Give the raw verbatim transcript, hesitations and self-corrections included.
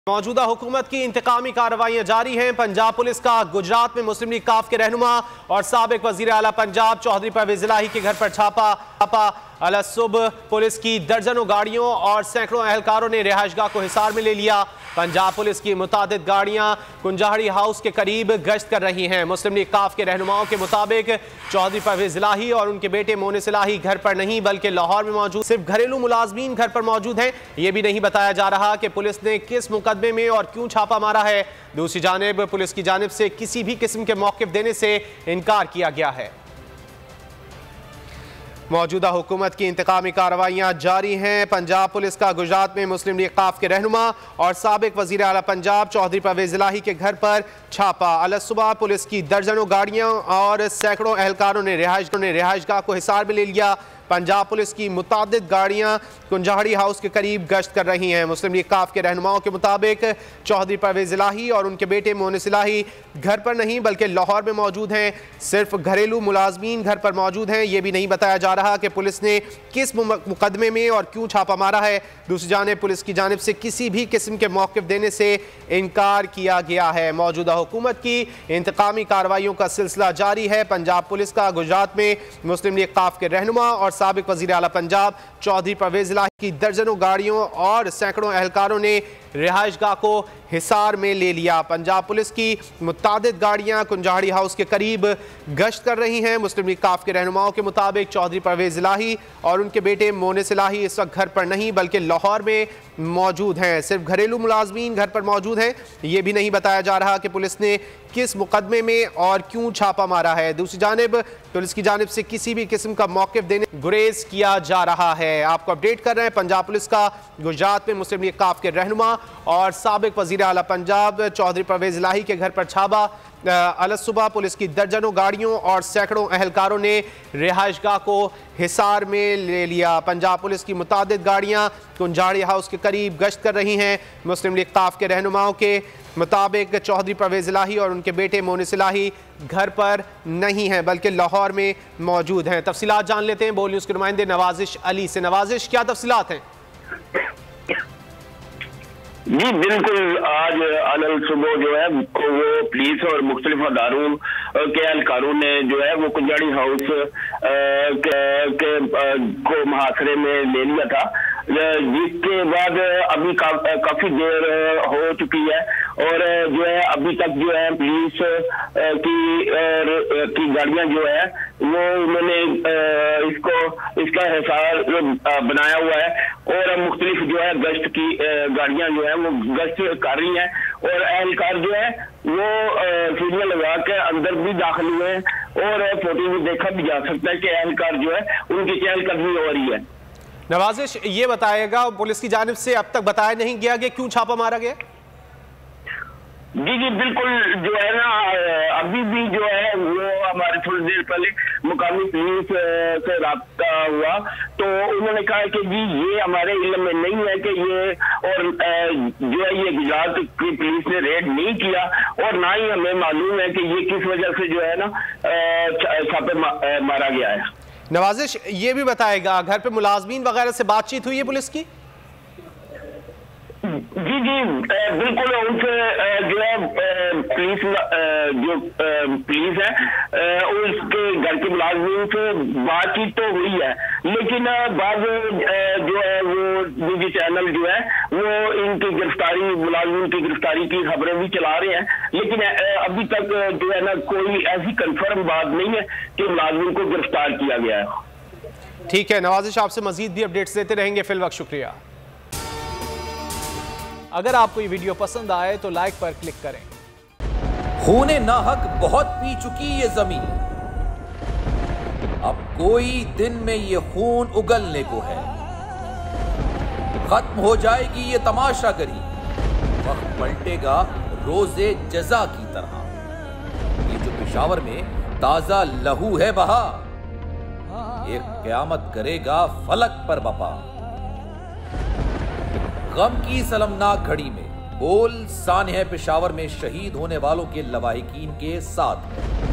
मौजूदा हुकूमत की इंतकामी कार्रवाइयां जारी हैं। पंजाब पुलिस का गुजरात में मुस्लिम लीग काफ के रहनुमा और साबिक वजीर आला पंजाब चौधरी परवेज इलाही के घर पर छापा छापा अलसुबह पुलिस की दर्जनों गाड़ियों और सैकड़ों अहलकारों ने रिहाइशगाह को हिसार में ले लिया। पंजाब पुलिस की मुतादिद गाड़ियां कुंजाड़ी हाउस के करीब गश्त कर रही हैं। मुस्लिम लीग काफ के रहनुमाओं के मुताबिक चौधरी परवेज इलाही और उनके बेटे मोनिस इलाही घर पर नहीं बल्कि लाहौर में मौजूद, सिर्फ घरेलू मुलाजमीन घर पर मौजूद हैं। यह भी नहीं बताया जा रहा कि पुलिस ने किस मुकदमे में और क्यों छापा मारा है। दूसरी जानिब पुलिस की जानिब से किसी भी किस्म के मौक़िफ़ देने से इनकार किया गया है। मौजूदा हुकूमत की इंतकामी कार्रवाइयां जारी हैं। पंजाब पुलिस का गुजरात में मुस्लिम लीग काफ के रहनुमा और साबिक वजीर आला पंजाब चौधरी परवेज इलाही के घर पर छापा अलसुबह पुलिस की दर्जनों गाड़ियां और सैकड़ों अहलकारों ने रिहाइश ने रिहाइशगाह को हिसार में ले लिया। पंजाब पुलिस की मुतादिद गाड़ियां कुंजाड़ी हाउस के करीब गश्त कर रही हैं। मुस्लिम लीग काफ के रहनुमाओं के मुताबिक चौधरी परवेज इलाही और उनके बेटे मोनिस इलाही घर पर नहीं बल्कि लाहौर में मौजूद हैं। सिर्फ घरेलू मुलाजमीन घर पर मौजूद हैं। यह भी नहीं बताया जा रहा कि पुलिस ने किस मुकदमे में और क्यों छापा मारा है। दूसरी जानिब पुलिस की जानिब से किसी भी किस्म के मौक़िफ़ देने से इनकार किया गया है। मौजूदा हुकूमत की इंतकामी कार्रवाइयों का सिलसिला जारी है। पंजाब पुलिस का गुजरात में मुस्लिम लीग काफ के रहनुमा और साबिक वजीर आला पंजाब चौधरी परवेज इलाही की दर्जनों गाड़ियों और सैकड़ों अहलकारों ने रिहाइशगाह को हिसार में ले लिया। पंजाब पुलिस की मुतादिद गाड़ियां कुंजाड़ी हाउस के करीब गश्त कर रही हैं। मुस्लिम लीग काफ के रहनुमाओं के मुताबिक चौधरी परवेज इलाही और उनके बेटे मोनिस इलाही इस वक्त घर पर नहीं बल्कि लाहौर में मौजूद हैं। सिर्फ घरेलू मुलाजमीन घर पर मौजूद हैं। ये भी नहीं बताया जा रहा कि पुलिस ने किस मुकदमे में और क्यों छापा मारा है। दूसरी जानिब पुलिस की जानिब से किसी भी किस्म का मौक़िफ़ देने गुरेज किया जा रहा है। आपको अपडेट कर रहे हैं पंजाब पुलिस का गुजरात में मुस्लिम लीग काफ के रहनुमा और साबिक वजीर आला पंजाब चौधरी परवेज इलाही के घर पर छापा अलसुबह पुलिस की दर्जनों गाड़ियों और सैकड़ों अहलकारों ने रिहाइशगाह को हिसार में ले लिया। पंजाब पुलिस की मुतादिद गाड़ियां कुंजाड़ी हाउस के करीब गश्त कर रही हैं। मुस्लिम लीग काफ के रहनुमाओं के मुताबिक चौधरी परवेज इलाही और उनके बेटे मोनिस इलाही घर पर नहीं हैं बल्कि लाहौर में मौजूद हैं। तफसीलात जान लेते हैं बोल न्यूज़ के नुमाइंदे नवाजिश अली से। नवाजिश, क्या तफसीलात हैं? जी बिल्कुल, आज अलल सुबह जो है वो पुलिस और मुख्तलिफ अदारों के एहलकारों ने जो है वो कुंजाड़ी हाउस के, के को मुहासरे में ले लिया था, जिसके बाद अभी का, काफी देर हो चुकी है और जो है अभी तक जो है पुलिस की की गाड़ियां जो है वो उन्होंने इसको इसका हिसार बनाया हुआ है और मुख्तलिफ जो है गश्त की गाड़ियां जो है वो गश्त कर रही हैं और एहलकार जो है वो सीढ़ियां लगा के अंदर भी दाखिल हुए हैं और फोटो में देखा भी जा सकता है कि एहलकार जो है उनकी चहलकदमी हो रही है। नवाजिश, ये बताएगा पुलिस की जानिब से अब तक बताया नहीं गया कि क्यों छापा मारा गया? जी जी बिल्कुल, जो है ना अभी भी जो है वो हमारे थोड़ी देर पहले मुकामी पुलिस से राब्ता हुआ तो उन्होंने कहा कि जी ये हमारे इल्म में नहीं है कि ये और जो है ये गुजरात की पुलिस ने रेड नहीं किया और ना ही हमें मालूम है कि ये किस वजह से जो है ना छापे मारा गया है। नवाजिश, ये भी बताएगा घर पे मुलाजमीन वगैरह से बातचीत हुई है पुलिस की? जी जी बिल्कुल, उनसे जो है पुलिस जो पुलिस है उसके घर के मुलाजमीन से बातचीत तो हुई है, लेकिन बाद जो है वो निजी चैनल जो है वो इनकी गिरफ्तारी मुलाजमीन की गिरफ्तारी की खबरें भी चला रहे हैं, लेकिन अभी तक जो है ना कोई ऐसी कंफर्म बात नहीं है कि मुलाजमीन को गिरफ्तार किया गया है। ठीक है नवाजिश, आपसे मजीद भी अपडेट्स देते रहेंगे। फिल वक्त शुक्रिया। अगर आपको ये वीडियो पसंद आए तो लाइक पर क्लिक करें। खूने नाहक बहुत पी चुकी ये जमीन, अब कोई दिन में ये खून उगलने को है। खत्म हो जाएगी ये तमाशागरी, वक्त पलटेगा रोजे जजा की तरह। ये जो पेशावर में ताजा लहू है बहा, एक क़यामत करेगा फलक पर बपा। गम की सलमनाक घड़ी में बोल सानह पेशावर में शहीद होने वालों के लवाहिकीन के साथ